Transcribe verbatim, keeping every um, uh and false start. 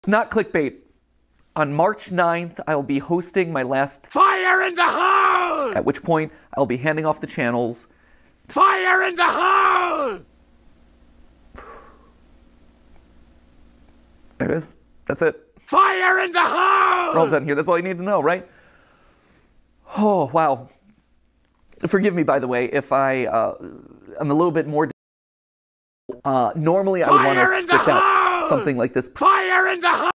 It's not clickbait. On March ninth, I will be hosting my last Fire in the hole! At which point, I'll be handing off the channels. Fire in the hole! There it is. That's it. Fire in the hole! We're all done here. That's all you need to know, right? Oh, wow. Forgive me, by the way, if I, uh, I'm a little bit more... Uh, normally, I would want to spit out something like this. Fire in the hole!